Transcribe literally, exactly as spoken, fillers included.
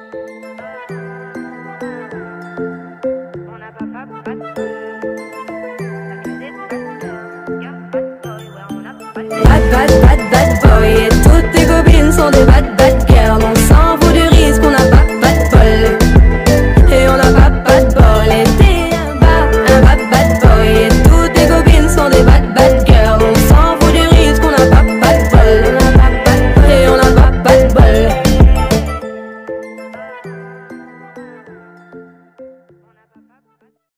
Bad, bad, bad, bad boy. Et toutes tes copines sont des bad, bad